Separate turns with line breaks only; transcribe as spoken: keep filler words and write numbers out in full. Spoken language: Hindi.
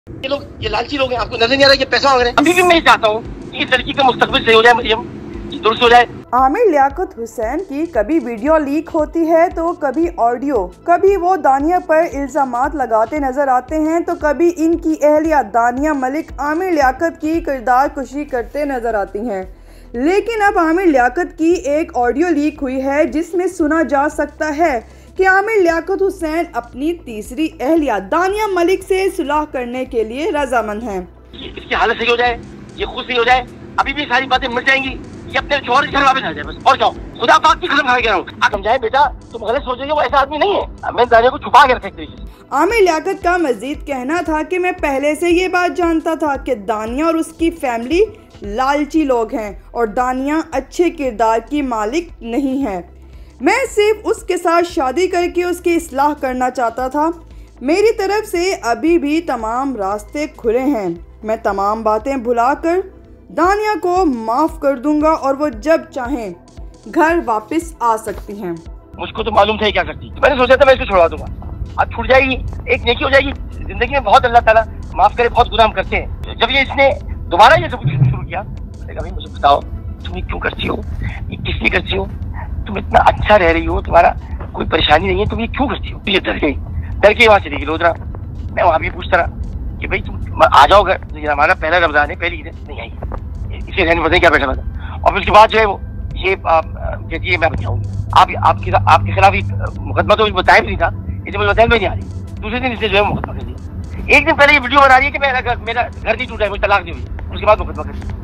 ये लोग, ये लालची लोग हैं, आपको नजर नहीं आ रहा ये पैसा मांग रहे हैं। अभी भी मैं चाहता हूँ कि इस लड़की का मुस्तकबिल सही हो जाए, मरियम दुरुस्त हो जाए।
आमिर लियाकत हुसैन की कभी वीडियो लीक होती है तो कभी ऑडियो, कभी वो दानिया पर इल्जामात लगाते नजर आते हैं तो कभी इनकी अहलिया दानिया मलिक आमिर लियाकत की किरदार कुशी करते नजर आती हैं। लेकिन अब आमिर लियाकत की एक ऑडियो लीक हुई है जिसमें सुना जा सकता है कि आमिर लियाकत हुसैन अपनी तीसरी अहलिया दानिया मलिक से सुलह करने के लिए रजामंद हैं।
इसकी हालत सही हो जाए, ये खुद सही हो जाए, अभी भी सारी बातें मिट जाएंगी, ये अपने शौहर के घर वापस आ जाए बस। और क्या, खुदा पाक की कसम खा के कह रहा हूँ, आप समझाए बेटा, तुम गलत सोच रही हो, वो ऐसा आदमी नहीं है। मैं दानिया को छुपा के रखे तरीके से।
आमिर लियाकत का मजीद कहना था कि मैं पहले से ये बात जानता था कि दानिया और उसकी फैमिली लालची लोग हैं और दानिया अच्छे किरदार की मालिक नहीं है। मैं सिर्फ उसके साथ शादी करके उसकी इस्लाह करना चाहता था। मेरी तरफ से अभी भी तमाम रास्ते खुले हैं। मैं तमाम बातें भुलाकर दानिया को माफ़ कर दूंगा और वो जब चाहें घर वापस आ सकती हैं।
मुझको तो मालूम था ये क्या करती, तो मैंने सोचा था मैं इसको छुड़वा दूंगा। अब छूट जाएगी, एक नेकी हो जाएगी। जिंदगी में बहुत अल्लाह ताला माफ करे, बहुत गुनाह हम करते हैं। जब ये इसने दोबारा ये सब कुछ शुरू किया, भाई मुझे बताओ तुम ये क्यों करती हो, ये किस लिए करती हो, तुम इतना अच्छा रह रही हो, तुम्हारा कोई परेशानी नहीं है, तुम ये क्यों करती हो। ये डर गई, डर के वहां चली गई रोजरा। मैं वहां भी पूछता रहा कि भाई तुम आ जाओ घर, हमारा पहला रमजान है, पहली ईद नहीं आई, इसे रहने पता क्या बैठा बैठा। और उसके बाद जो है वो ये कहती है मैं बचाऊंगी। आप आपके आपके खिलाफ मुकदमा तो बताया भी नहीं था, इसे मुझे बताया नहीं आ रही। दूसरे दिन इसने जो है मुकदमा कर दिया। एक दिन पहले ये वीडियो बना रही है कि मेरा घर मेरा घर नहीं टूटा है, मुझे तलाक दी हुई, उसके बाद मुकदमा कर दिया।